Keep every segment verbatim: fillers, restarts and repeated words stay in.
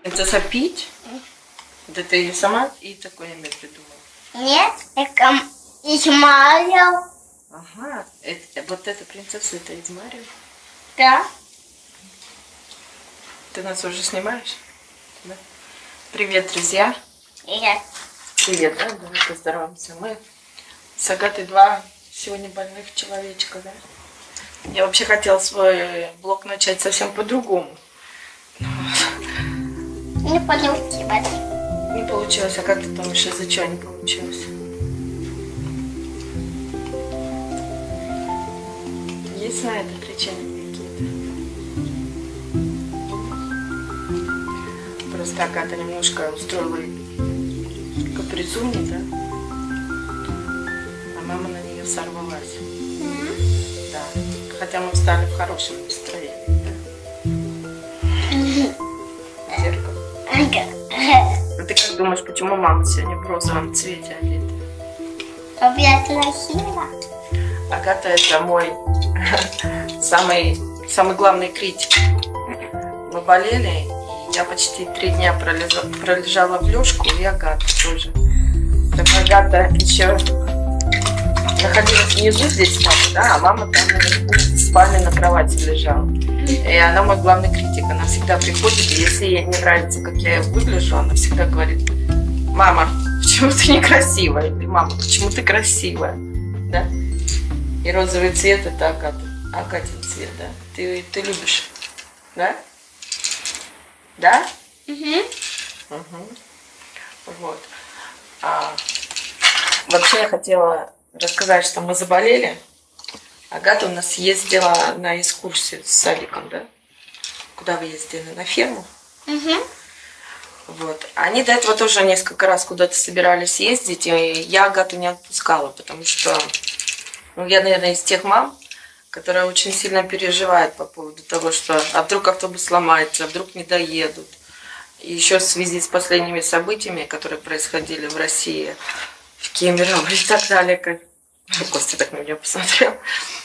Принцесса Пич? Да ты сама и такое имя придумала? Нет, это из Марио. Ага, это, вот эта принцесса, это из Марио? Да. Ты нас уже снимаешь? Да. Привет, друзья. Привет. Привет, да? Давай поздороваемся. Мы с Агатой два сегодня больных человечка, да? Я вообще хотела свой блог начать совсем по-другому. Не получилось. Не получилось. А как ты думаешь, из-за чего не получилось? Есть на это причины какие-то? Просто Агата немножко устроила капризуни, да? А мама на нее сорвалась. Mm-hmm. Да. Хотя мы встали в хорошем настроении, да? Mm-hmm. Зеркало. А ты как думаешь, почему мама сегодня в розовом цвете одета? Чтобы я красива. Агата — это мой самый, самый главный критик. Мы болели, и я почти три дня пролежала, пролежала в лёжку, и Агата тоже. Так Агата еще находилась внизу здесь, мама, да, а мама там наверху в спальне на кровати лежала. И она мой главный критик. Она всегда приходит, и если ей не нравится, как я выгляжу, она всегда говорит: мама, почему ты некрасивая? Или мама, почему ты красивая? Да? И розовый цвет — это Агата. Агатин цвет, да? Ты, ты любишь, да? Да? Угу. Угу. Вот. А, вообще я хотела рассказать, что мы заболели. Агата у нас ездила на экскурсию с садиком, да? Куда вы ездили? На ферму? Угу. Вот. Они до этого тоже несколько раз куда-то собирались ездить, и я Агату не отпускала, потому что, ну, я, наверное, из тех мам, которые очень сильно переживают по поводу того, что а вдруг автобус сломается, а вдруг не доедут. И еще в связи с последними событиями, которые происходили в России, в Кемерово и так далее, как Костя так на меня посмотрел,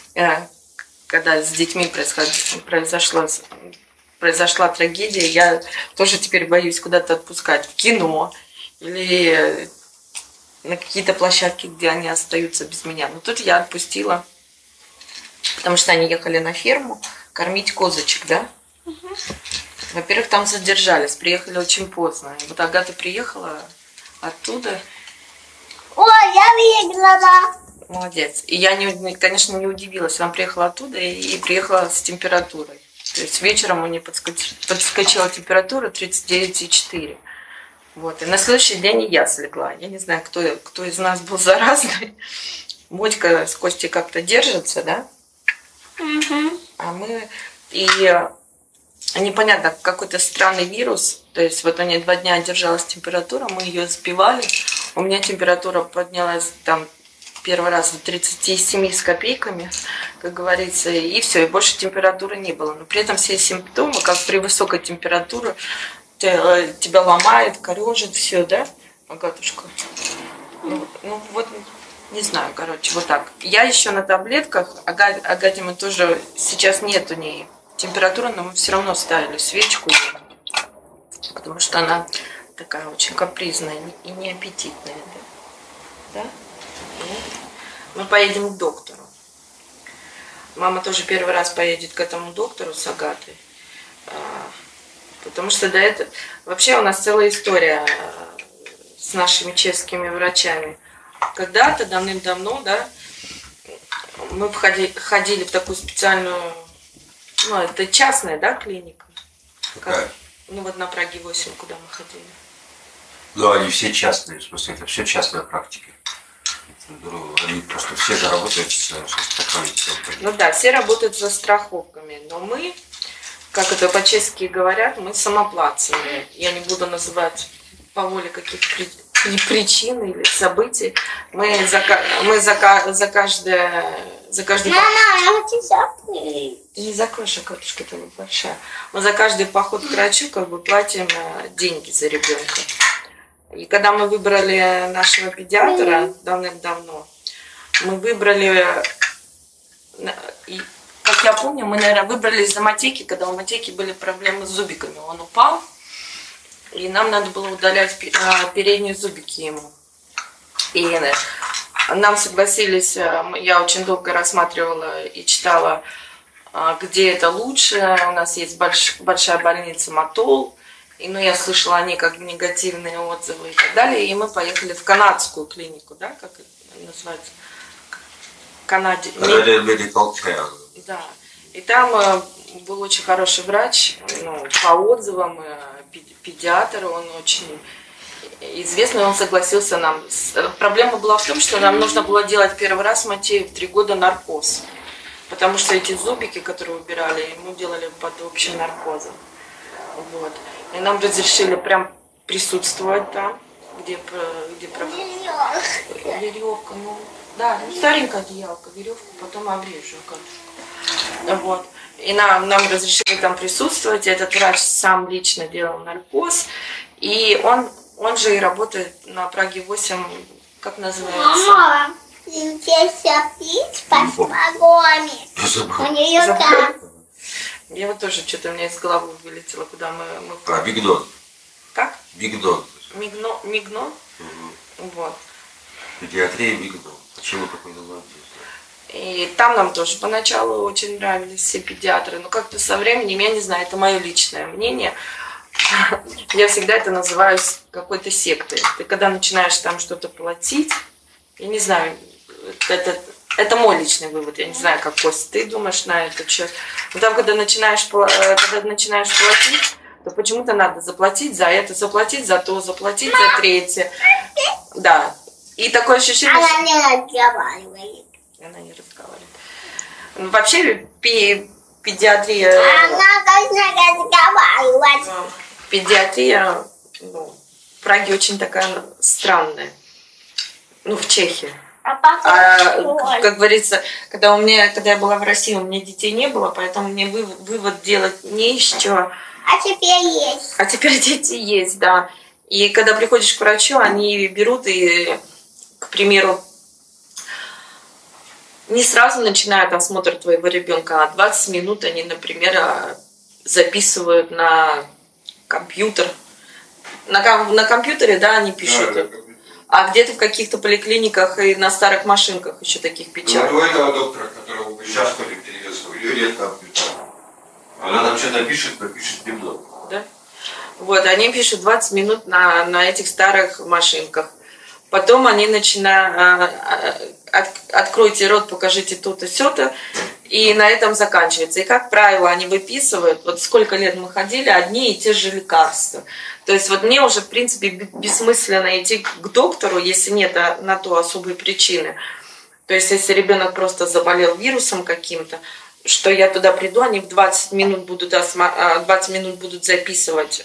когда с детьми произошло, произошла трагедия, я тоже теперь боюсь куда-то отпускать, в кино или на какие-то площадки, где они остаются без меня. Но тут я отпустила, потому что они ехали на ферму кормить козочек, да? Угу. Во-первых, там задержались, приехали очень поздно. И вот Агата приехала оттуда. Ой, я видела. Молодец. И я, не, конечно, не удивилась. Она приехала оттуда и, и приехала с температурой. То есть вечером у нее подскоч... подскочила температура тридцать девять и четыре. Вот. И на следующий день и я слегла. Я не знаю, кто, кто из нас был заразный. Мотька с Костей как-то держится, да? Угу. А мы... И непонятно, какой-то странный вирус. То есть вот у нее два дня держалась температура, мы ее сбивали. У меня температура поднялась там первый раз до тридцати семи с копейками, как говорится, и все, и больше температуры не было. Но при этом все симптомы, как при высокой температуре, тебя ломает, корежит, все, да, Агатушка? Ну, ну вот, не знаю, короче, вот так. Я еще на таблетках, Ага, Агате мы тоже, сейчас нет у нее температуры, но мы все равно ставили свечку, потому что она такая очень капризная и неаппетитная, да? Да? Мы поедем к доктору. Мама тоже первый раз поедет к этому доктору с Агатой. Потому что до этого... Вообще у нас целая история с нашими чешскими врачами. Когда-то, давным-давно, да, мы входили, ходили в такую специальную... Ну, это частная, да, клиника? Как, ну, вот на Праге восемь, куда мы ходили. Да, они все частные, в смысле, это все частная практика. Они просто все же работают с страховками. Ну да, все работают за страховками, но мы, как это по-чешски говорят, мы самоплатцы. Я не буду называть по воле каких причин или событий. Мы за, мы за, за каждое... За каждый Мама, я хочу закрыть. Ты не закроешь, а катушка-то большая. Мы за каждый поход к врачу как бы платим деньги за ребенка. И когда мы выбрали нашего педиатра mm-hmm. давным-давно, мы выбрали, и, как я помню, мы, наверное, выбрали из-за Матейки, когда у Матейки были проблемы с зубиками. Он упал, И нам надо было удалять передние зубики ему. И нам согласились, я очень долго рассматривала и читала, где это лучше. У нас есть больш, большая больница Матол. И, ну, я слышала о ней как негативные отзывы и так далее. И мы поехали в канадскую клинику, да, как это называется? Канаде. Medical Care. Да. И там э, был очень хороший врач, ну, по отзывам, э, педиатр, он очень известный, он согласился нам. Проблема была в том, что нам нужно было делать первый раз Матею в три года наркоз. Потому что эти зубики, которые убирали, ему делали под общим наркозом. Вот. И нам разрешили прям присутствовать там, где, где проходит веревка, ну, да, ну, старенькая одеялка, веревку потом обрежу катушку. Вот. И нам, нам разрешили там присутствовать. Этот врач сам лично делал наркоз. И он, он же и работает на Праге восемь, как называется? Мама, здесь пить под вагонами. У нее там. Я вот тоже что-то у меня из головы вылетело, куда мы... мы... А, Бигдон. Как? Бигдон. Мигно, Мигно? Угу. Вот. Педиатрия Бигдон. Почему такой название? И там нам тоже поначалу очень нравились все педиатры, но как-то со временем, я не знаю, это мое личное мнение, я всегда это называю какой-то сектой. Ты когда начинаешь там что-то платить, я не знаю, это, это мой личный вывод, я не знаю, как, Костя, ты думаешь на этот счет. Но там, когда начинаешь, когда начинаешь платить, то почему-то надо заплатить за это, заплатить за то, заплатить за третье. Да. И такое ощущение... Она не разговаривает. Она не разговаривает. Ну, вообще пи педиатрия... Она должна разговаривать. Педиатрия, ну, в Праге очень такая странная. Ну, в Чехии. А, а как говорится, когда, у меня, когда я была в России, у меня детей не было, поэтому мне вывод, вывод делать не из чего. А теперь есть. А теперь дети есть, да. И когда приходишь к врачу, они берут и, к примеру, не сразу начинают осмотр твоего ребенка, а двадцать минут они, например, записывают на компьютер. На, на компьютере, да, они пишут. Да, а где-то в каких-то поликлиниках и на старых машинках еще таких печатают. Ну, у этого доктора, которого вы сейчас ходим перевесу, ее нет компьютера. Она там что-то пишет, напишет немного. Да? Вот, они пишут двадцать минут на, на этих старых машинках. Потом они начинают, от, откройте рот, покажите то-то, сё-то, и на этом заканчивается. И, как правило, они выписывают, вот сколько лет мы ходили, одни и те же лекарства. То есть вот мне уже, в принципе, бессмысленно идти к доктору, если нет на то особой причины. То есть если ребенок просто заболел вирусом каким-то, что я туда приду, они в двадцать минут будут, двадцать минут будут записывать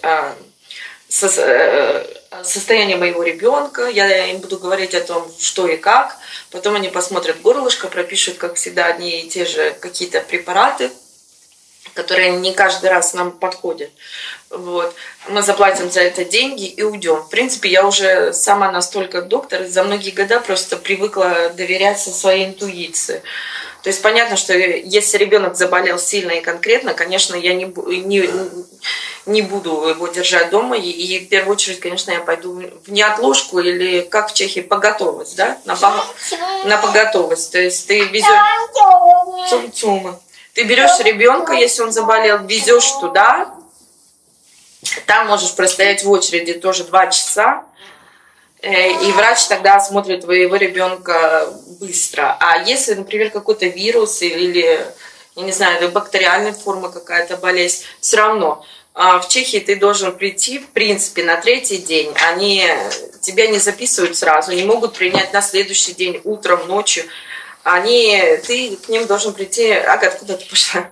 состояние моего ребенка, я им буду говорить о том, что и как, потом они посмотрят горлышко, пропишут, как всегда, одни и те же какие-то препараты, которые не каждый раз нам подходят. Вот. Мы заплатим за это деньги и уйдем. В принципе, я уже сама настолько доктор, за многие года просто привыкла доверять своей интуиции. То есть понятно, что если ребенок заболел сильно и конкретно, конечно, я не, не, не буду его держать дома. И, и в первую очередь, конечно, я пойду в неотложку или, как в Чехии, поготовость, да? На, по, на поготовость. То есть ты везешь... Цум-цумы. Ты берешь ребенка, если он заболел, везешь туда, там можешь простоять в очереди тоже два часа. И врач тогда осмотрит твоего ребенка быстро. А если, например, какой-то вирус или, я не знаю, бактериальная форма какая-то болезнь, все равно в Чехии ты должен прийти, в принципе, на третий день. Они тебя не записывают сразу, не могут принять на следующий день, утром, ночью. Они, ты к ним должен прийти. Ага, откуда ты пошла?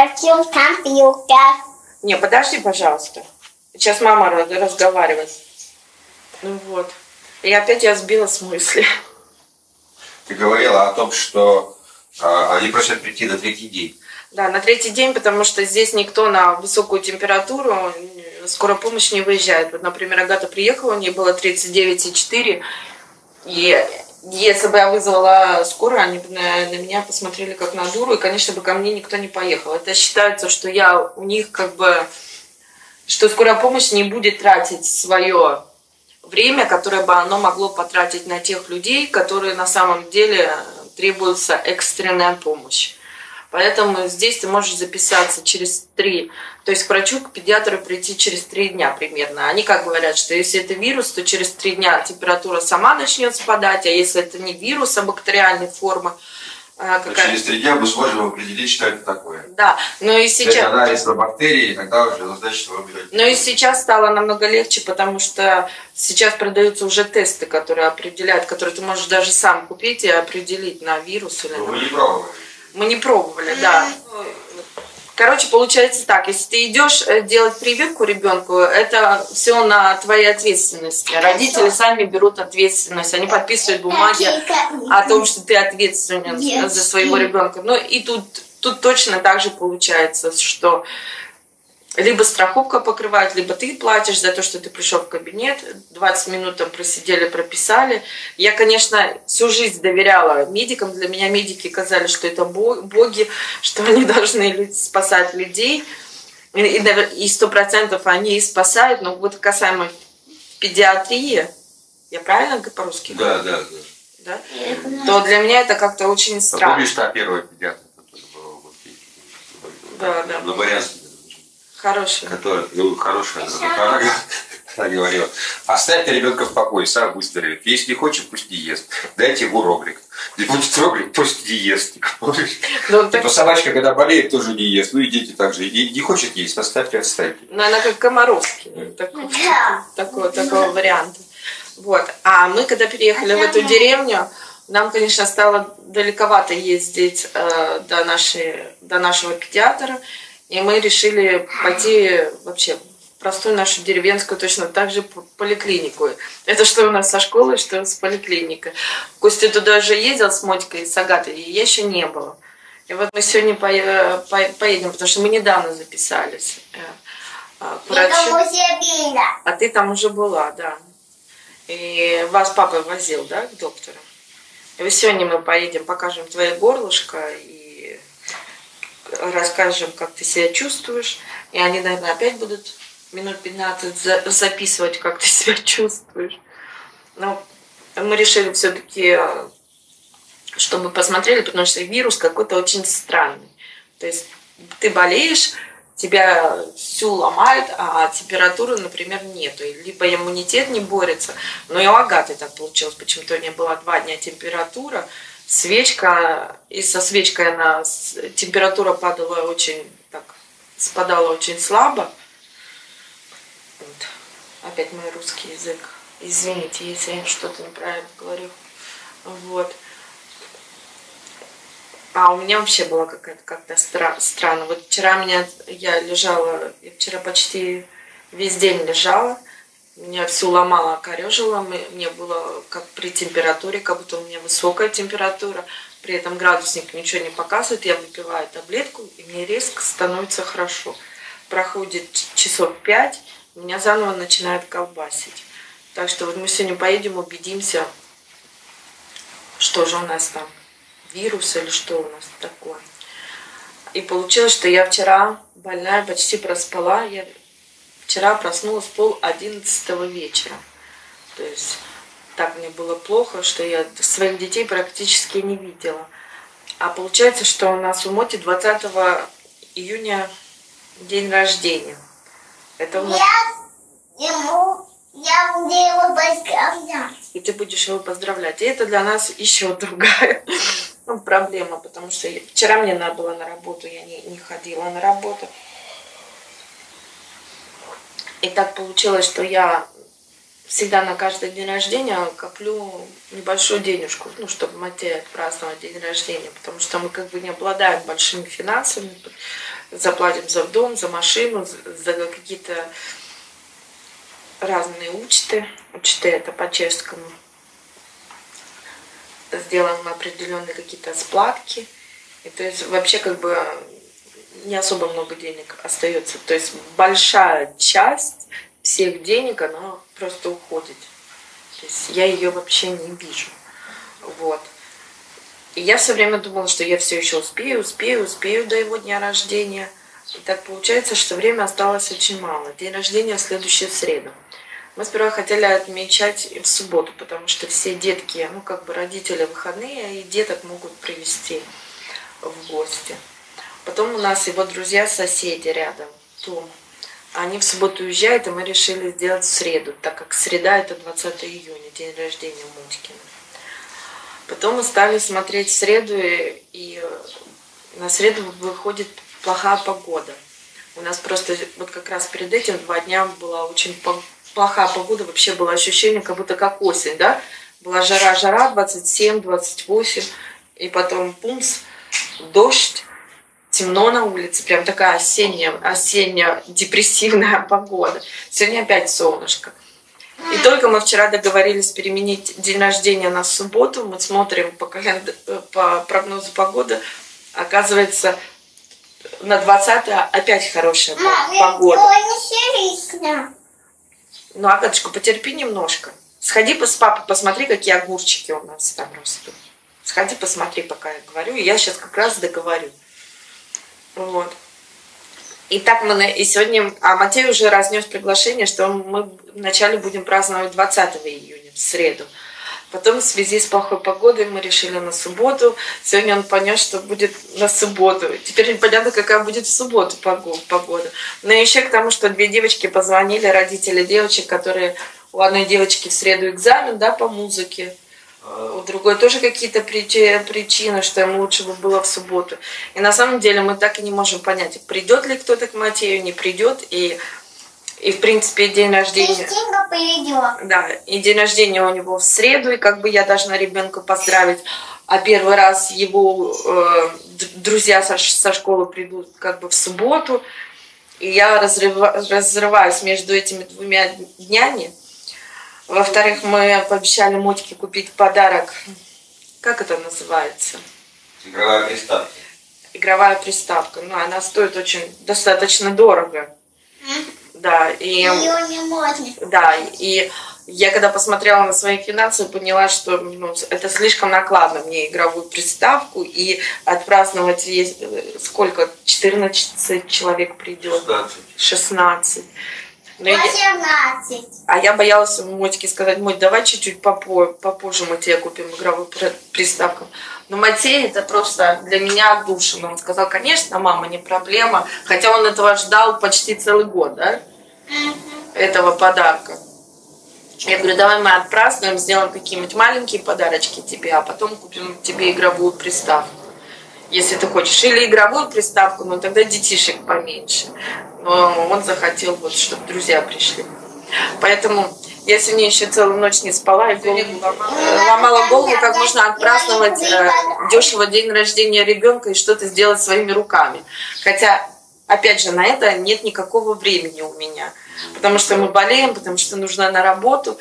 Не, подожди, пожалуйста. Сейчас мама разговаривает. Ну вот. И опять я сбила с мысли. Ты говорила о том, что а, они просят прийти на третий день. Да, на третий день, потому что здесь никто на высокую температуру, скорая помощь не выезжает. Вот, например, Агата приехала, у нее было тридцать девять и четыре. И если бы я вызвала скорую, они бы на, на меня посмотрели как на дуру, и, конечно, бы ко мне никто не поехал. Это считается, что я у них как бы что скорая помощь не будет тратить свое время, которое бы оно могло потратить на тех людей, которые на самом деле требуется экстренная помощь. Поэтому здесь ты можешь записаться через три, то есть к врачу, к педиатру прийти через три дня примерно. Они как говорят, что если это вирус, то через три дня температура сама начнет спадать, а если это не вирус, а бактериальной формы, какая... через три дня мы сможем определить, что это такое. Да, но и сейчас... Это анализ на бактерии, тогда уже назначить выбирать. Но и сейчас стало намного легче, потому что сейчас продаются уже тесты, которые определяют, которые ты можешь даже сам купить и определить на вирус или Но на... вы не пробовали. Мы не пробовали, да. Короче, получается так, если ты идешь делать прививку ребенку, это все на твоей ответственности. Родители сами берут ответственность, они подписывают бумаги о том, что ты ответственен за своего ребенка. Ну и тут, тут точно так же получается, что либо страховка покрывает, либо ты платишь за то, что ты пришел в кабинет, двадцать минут там просидели, прописали. Я, конечно, всю жизнь доверяла медикам. Для меня медики казали, что это боги, что они должны спасать людей. И сто процентов они и спасают. Но вот касаемо педиатрии, я правильно по-русски да, говорю? Да, да. Да? То для меня это как-то очень странно. Помнишь, та первая педиатр, которая была в Да, да. на Барянске? Хорошая. Которая, ну, хорошая. Она, она говорила, оставьте ребенка в покое, сам выздоровеет. Если не хочет, пусть не ест. Дайте ему роглик. Не будет роглик, пусть не ест. Ну, так... Типа собачка, когда болеет, тоже не ест. Ну и дети также. И не хочет есть, оставьте, оставьте. Ну, она как Комаровский. Такого, такого, такого варианта. Вот. А мы, когда переехали в эту деревню, нам, конечно, стало далековато ездить э, до, нашей, до нашего педиатра. И мы решили пойти вообще в простую нашу деревенскую, точно так же поликлинику. Это что у нас со школы, что с поликлиникой. Костя туда уже ездил с Мотикой, с Агатой, и я еще не было. И вот мы сегодня поедем, потому что мы недавно записались к врачу. А ты там уже была, да. И вас папа возил, да, к доктору. И вот сегодня мы поедем, покажем твое горлышко и расскажем, как ты себя чувствуешь. И они, наверное, опять будут минут пятнадцать записывать, как ты себя чувствуешь. Но мы решили все-таки, чтобы посмотрели, потому что вирус какой-то очень странный. То есть ты болеешь, тебя всю ломает, а температуры, например, нету. Либо иммунитет не борется. Но и у Агаты так получилось. Почему-то у нее была два дня температура. Свечка, и со свечкой она, температура падала очень, так, спадала очень слабо. Вот. Опять мой русский язык. Извините, если я что-то неправильно говорю. Вот. А у меня вообще было какая-то как-то стра- странно. Вот вчера меня, я лежала, я вчера почти весь день лежала. Меня всю ломала, корежила, мне было как при температуре, как будто у меня высокая температура, при этом градусник ничего не показывает, я выпиваю таблетку, и мне резко становится хорошо. Проходит часов пять, меня заново начинает колбасить. Так что вот мы сегодня поедем, убедимся, что же у нас там, вирус или что у нас такое. И получилось, что я вчера больная, почти проспала, я... Вчера проснулась пол одиннадцатого вечера. То есть так мне было плохо, что я своих детей практически не видела. А получается, что у нас у Моти двадцатого июня день рождения. Это у нас... Я ему, я буду его поздравлять. И ты будешь его поздравлять. И это для нас еще другая проблема, потому что вчера мне надо было на работу, я не, не ходила на работу. И так получилось, что я всегда на каждый день рождения коплю небольшую денежку, ну, чтобы Матея отпраздновать день рождения, потому что мы как бы не обладаем большими финансами, заплатим за дом, за машину, за какие-то разные учты, учты это по-чешскому, сделаем определенные какие-то сплатки, и то есть вообще как бы не особо много денег остается. То есть большая часть всех денег, она просто уходит. То есть я ее вообще не вижу. Вот. И я все время думала, что я все еще успею, успею, успею до его дня рождения. И так получается, что время осталось очень мало. День рождения в следующую среду. Мы сперва хотели отмечать в субботу, потому что все детки, ну как бы родители выходные, и деток могут привезти в гости. Потом у нас его друзья-соседи рядом, Том. Они в субботу уезжают, и мы решили сделать в среду, так как среда это двадцатое июня, день рождения Мотькина. Потом мы стали смотреть в среду, и, и на среду выходит плохая погода. У нас просто вот как раз перед этим два дня была очень плохая погода, вообще было ощущение, как будто как осень, да? Была жара-жара, двадцать семь двадцать восемь, и потом пумс, дождь, темно на улице, прям такая осенняя, осенняя депрессивная погода. Сегодня опять солнышко. И только мы вчера договорились переменить день рождения на субботу, мы смотрим по, календ... по прогнозу погоды, оказывается, на двадцатое опять хорошая погода. Ну, Агаточка, потерпи немножко. Сходи с папой, посмотри, какие огурчики у нас там растут. Сходи, посмотри, пока я говорю. И я сейчас как раз договорю. Вот. И так мы... И сегодня... А Матей уже разнес приглашение, что мы вначале будем праздновать двадцатого июня, в среду. Потом в связи с плохой погодой мы решили на субботу. Сегодня он понес, что будет на субботу. Теперь непонятно, какая будет в субботу погода. Но еще к тому, что две девочки позвонили, родители девочек, которые... У одной девочки в среду экзамен, да, по музыке. У другой тоже какие-то причины, что ему лучше бы было в субботу. И на самом деле мы так и не можем понять, придет ли кто-то к Матею, не придет. И, и в принципе день рождения... Да, и день рождения у него в среду, и как бы я должна ребенка поздравить. А первый раз его э, друзья со, со школы придут как бы в субботу. И я разрыва, разрываюсь между этими двумя днями. Во-вторых, мы пообещали Мотьке купить подарок. Как это называется? Игровая приставка. Игровая приставка. Ну, она стоит очень достаточно дорого. Mm. Да, и... Ее не можно. Да, и я когда посмотрела на свои финансы, поняла, что ну, это слишком накладно мне игровую приставку. И отпраздновать есть сколько? четырнадцать человек придет. шестнадцать. шестнадцать. восемнадцать. А я боялась Мотьке сказать: Моть, давай чуть-чуть попозже, попозже мы тебе купим игровую приставку. Но Матей это просто для меня отдушина. Он сказал: конечно, мама, не проблема. Хотя он этого ждал почти целый год, да? Mm-hmm. Этого подарка. Я говорю: давай мы отпразднуем, сделаем какие-нибудь маленькие подарочки тебе, а потом купим тебе игровую приставку. Если ты хочешь. Или игровую приставку, но тогда детишек поменьше. Но он захотел, вот, чтобы друзья пришли. Поэтому я сегодня еще целую ночь не спала и голову ломала, ломала голову, как можно отпраздновать э, дешево день рождения ребенка и что-то сделать своими руками. Хотя, опять же, на это нет никакого времени у меня. Потому что мы болеем, потому что нужна на работу.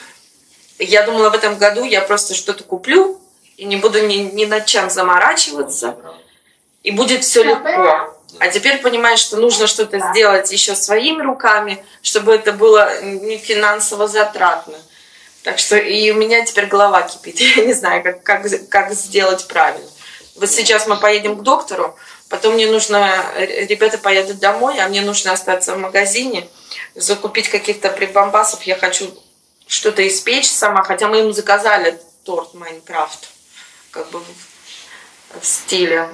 Я думала, в этом году я просто что-то куплю и не буду ни, ни над чем заморачиваться. И будет все легко. А теперь понимаешь, что нужно что-то сделать еще своими руками, чтобы это было не финансово затратно. Так что и у меня теперь голова кипит. Я не знаю, как, как, как сделать правильно. Вот сейчас мы поедем к доктору, потом мне нужно, ребята поедут домой, а мне нужно остаться в магазине, закупить каких-то прибамбасов. Я хочу что-то испечь сама, хотя мы им заказали торт Майнкрафт, как бы в стиле.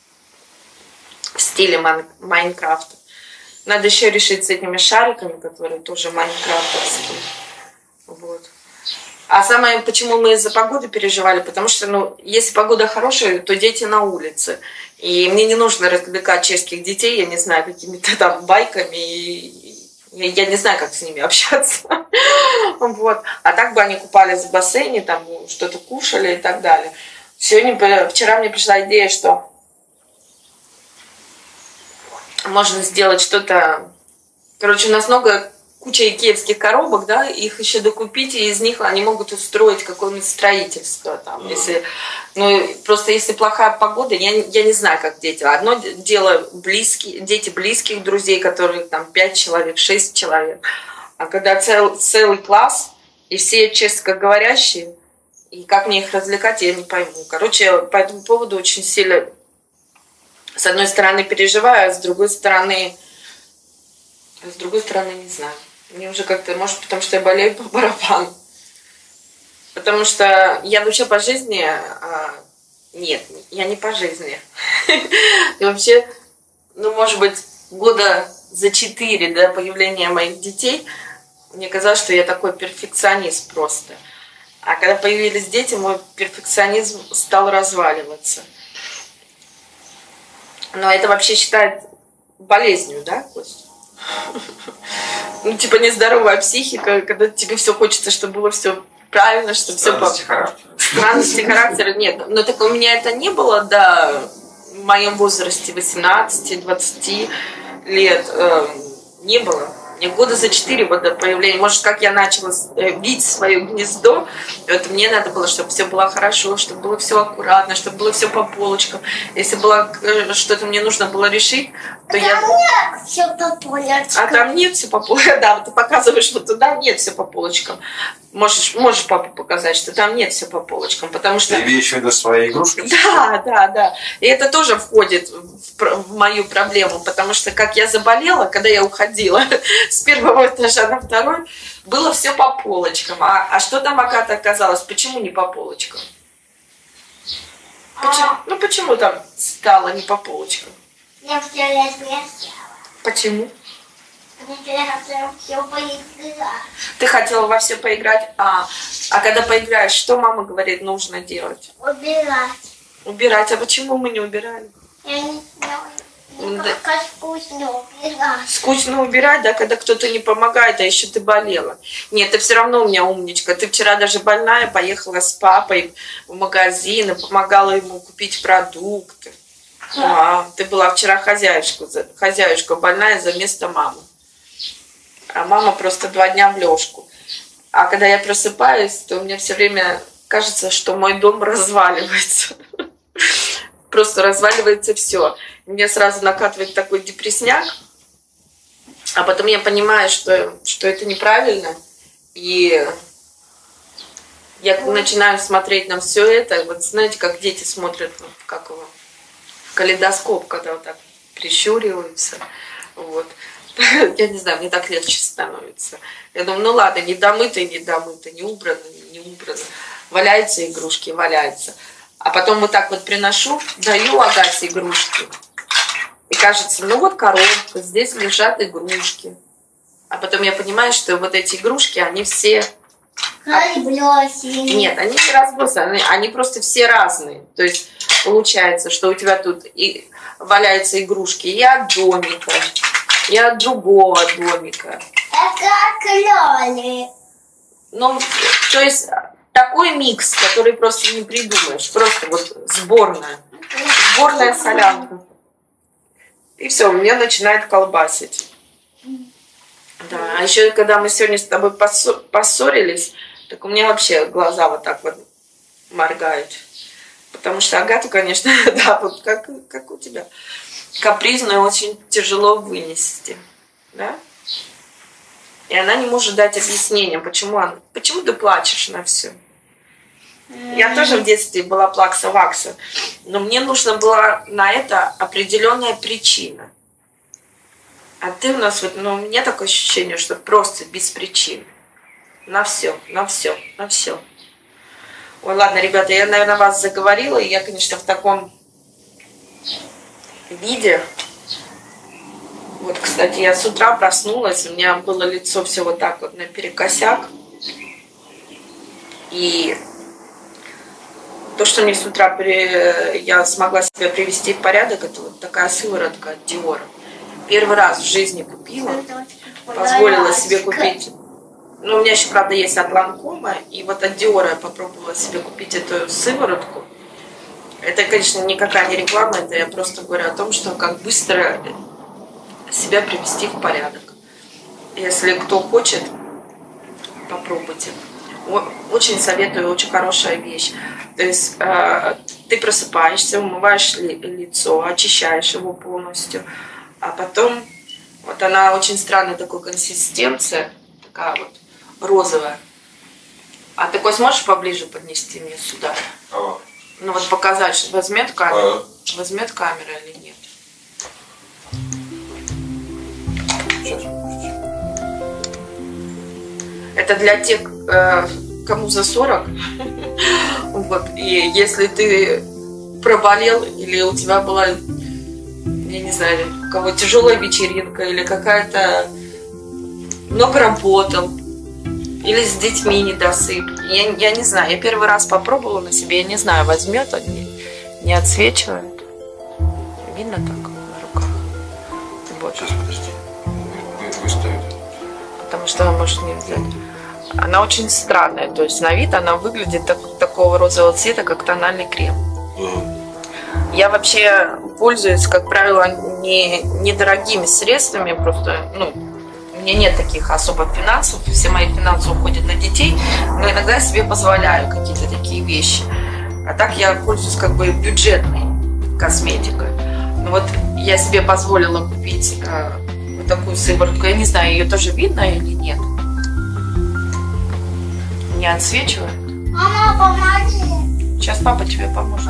в стиле Майнкрафта. Надо еще решить с этими шариками, которые тоже майнкрафтовские. Вот. А самое, почему мы из-за погоды переживали, потому что, ну, если погода хорошая, то дети на улице. И мне не нужно развлекать чешских детей, я не знаю, какими-то там байками, и я, я не знаю, как с ними общаться. Вот. А так бы они купались в бассейне, там что-то кушали и так далее. Сегодня, вчера мне пришла идея, что можно сделать что-то... Короче, у нас много, куча икеевских коробок, да, их еще докупить, и из них они могут устроить какое-нибудь строительство. Там, mm-hmm. если, ну, просто если плохая погода, я, я не знаю, как дети. Одно дело близкие, дети близких друзей, которые там пять человек, шесть человек. А когда цел, целый класс, и все чешскоговорящие, и как мне их развлекать, я не пойму. Короче, по этому поводу очень сильно... С одной стороны переживаю, а с другой стороны А с другой стороны, не знаю. Мне уже как-то, может, потому что я болею по барабану. Потому что я вообще по жизни... А, нет, я не по жизни. И вообще, ну, может быть, года за четыре до появления моих детей мне казалось, что я такой перфекционист просто. А когда появились дети, мой перфекционизм стал разваливаться. Но это вообще считают болезнью, да, Кость? Ну, типа нездоровая психика, когда тебе все хочется, чтобы было все правильно, чтобы все... Странности характера. Странности характера нет. Но так у меня это не было, да, в моем возрасте восемнадцати-двадцати лет. Э, не было. Мне года за четыре вот до появления, может, как я начала бить свое гнездо, вот мне надо было, чтобы все было хорошо, чтобы было все аккуратно, чтобы было все по полочкам. Если было что-то мне нужно было решить, то а я... Там нет все по полочкам. А там нет все по полочкам. Да, ты показываешь, что туда нет все по полочкам. Можешь, можешь папу показать, что там нет все по полочкам, потому что... Ты имеешь в виду свои игрушки? Да, да, да. И это тоже входит в, в мою проблему, потому что как я заболела, когда я уходила с первого этажа на второй, было все по полочкам. А, а что там, оказывается, оказалось? Почему не по полочкам? Почему, А, ну почему там стало не по полочкам? я все размешала. Почему? Я хотела все поиграть. Ты хотела во все поиграть, а, а когда поиграешь, что мама говорит, нужно делать? Убирать. Убирать. А почему мы не убирали? Я не знаю. Да. Мне как скучно убирать. Скучно убирать, да, когда кто-то не помогает, а еще ты болела. Нет, ты все равно у меня умничка. Ты вчера даже больная поехала с папой в магазин и помогала ему купить продукты. А, ты была вчера хозяюшка, хозяюшка больная за место мамы. А мама просто два дня в лёжку. А когда я просыпаюсь, то мне все время кажется, что мой дом разваливается. Просто разваливается все. Мне сразу накатывает такой депрессняк. А потом я понимаю, что, что это неправильно. И я начинаю смотреть на все это. Вот знаете, как дети смотрят, как его, в калейдоскоп, когда вот так прищуриваются. Вот. Я не знаю, мне так легче становится. Я думаю, ну ладно, не домыто, не домыто, не убрано, не убрано. Валяются игрушки, валяются. А потом вот так вот приношу, даю Агате игрушки. И кажется, ну вот коробка, здесь лежат игрушки. А потом я понимаю, что вот эти игрушки, они все... Разбросили. Нет, они не разбросаны, они просто все разные. То есть получается, что у тебя тут и валяются игрушки и от домика, и от другого домика. Это клёли. Ну, то есть такой микс, который просто не придумаешь. Просто вот сборная. Сборная солянка. И все, меня начинает колбасить. Да, а еще когда мы сегодня с тобой поссорились, так у меня вообще глаза вот так вот моргают. Потому что Агату, конечно, да, вот как, как у тебя, капризную очень тяжело вынести. Да? И она не может дать объяснение, почему, она, почему ты плачешь на все. Я тоже в детстве была плакса-вакса, но мне нужна была на это определенная причина. А ты у нас, вот, ну, у меня такое ощущение, что просто без причин. На все, на все, на все. Ой, ладно, ребята, я, наверное, вас заговорила, и я, конечно, в таком виде. Вот, кстати, я с утра проснулась, у меня было лицо все вот так вот наперекосяк. И то, что мне с утра при... я смогла себя привести в порядок, это вот такая сыворотка от Диора. Первый раз в жизни купила, позволила себе купить. Ну, у меня еще, правда, есть от Ланкома, и вот от Диора я попробовала себе купить эту сыворотку. Это, конечно, никакая не реклама, это я просто говорю о том, что как быстро себя привести в порядок. Если кто хочет, попробуйте. Очень советую, очень хорошая вещь. То есть э, ты просыпаешься, умываешь ли, лицо, очищаешь его полностью, а потом вот она очень странная такой консистенция, такая вот розовая. А ты, Кость, сможешь поближе поднести мне сюда? Ага. Ну вот показать, что возьмет камера, Ага. возьмет камера или нет. Сейчас. Это для тех, э, кому за сорок. Вот. И если ты проболел, или у тебя была, я не знаю, у кого тяжелая вечеринка, или какая-то много работал, или с детьми недосып. Я, я не знаю, я первый раз попробовала на себе, я не знаю, возьмет он, не, не отсвечивает. Видно так на руках? Вот. Сейчас, подожди. Вы, выставить. Потому что она может не взять. Она очень странная, то есть на вид она выглядит так, такого розового цвета, как тональный крем. Угу. Я вообще пользуюсь, как правило, не, недорогими средствами, просто, ну, у меня нет таких особо финансов, все мои финансы уходят на детей, но иногда я себе позволяю какие-то такие вещи. А так я пользуюсь как бы бюджетной косметикой. Ну вот я себе позволила купить э, вот такую сыворотку, я не знаю, ее тоже видно или нет. Не отсвечивает. Мама, помоги. Сейчас папа тебе поможет.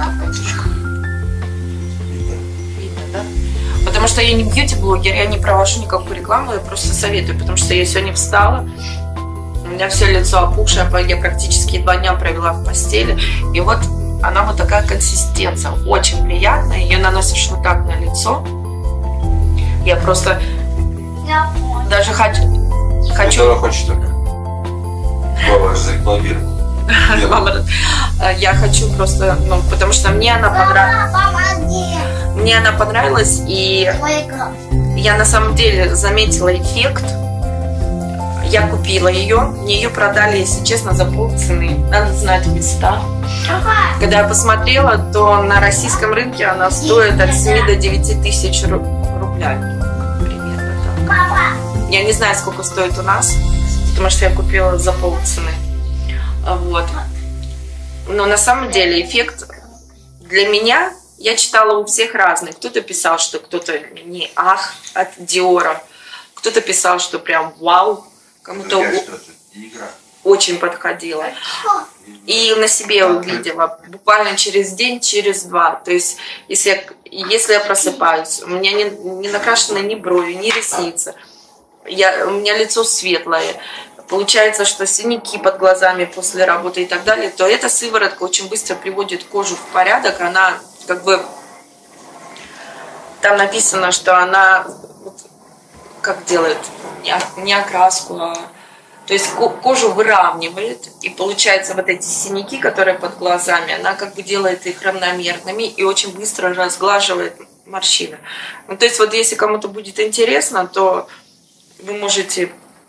Видно, да? Потому что я не бьюти-блогер, я не провожу никакую рекламу, я просто советую, потому что я сегодня встала, у меня все лицо опухшее, я практически два дня провела в постели, и вот она вот такая консистенция, очень приятная, ее наносишь вот так на лицо, я просто Я понял. даже хочу... хочу... Что хочешь так? Мама зарекламировала. Мама, я хочу просто, ну, потому что мне она понравилась. Мама, помоги. Мне она понравилась, и Ой, как. я на самом деле заметила эффект. Я купила ее, мне ее продали, если честно, за полцены. Надо знать места. Ага. Когда я посмотрела, то на российском рынке она стоит от семи до девяти тысяч ру- рублей. Примерно так. Папа. Я не знаю, сколько стоит у нас, потому что я купила за полцены. Вот. Но на самом деле эффект для меня, я читала у всех разных. Кто-то писал, что кто-то не ах от Диора, кто-то писал, что прям вау, кому-то очень подходило. И на себе я увидела буквально через день, через два. То есть, если я, если я просыпаюсь, у меня не, не накрашены ни брови, ни ресницы, я, у меня лицо светлое, получается, что синяки под глазами после работы и так далее, то эта сыворотка очень быстро приводит кожу в порядок. Она как бы, там написано, что она как делает, не окраску, а то есть кожу выравнивает, и получается вот эти синяки, которые под глазами, она как бы делает их равномерными и очень быстро разглаживает морщины. Ну, то есть вот если кому-то будет интересно, то вы можете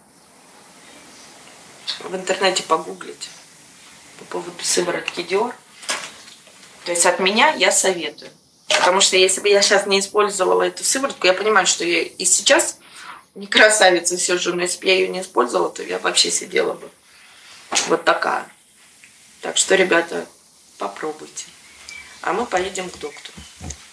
в интернете погуглить по поводу сыворотки Dior. То есть от меня я советую. Потому что если бы я сейчас не использовала эту сыворотку, я понимаю, что я и сейчас не красавица все же, но если бы я ее не использовала, то я вообще сидела бы вот такая. Так что, ребята, попробуйте. А мы поедем к доктору.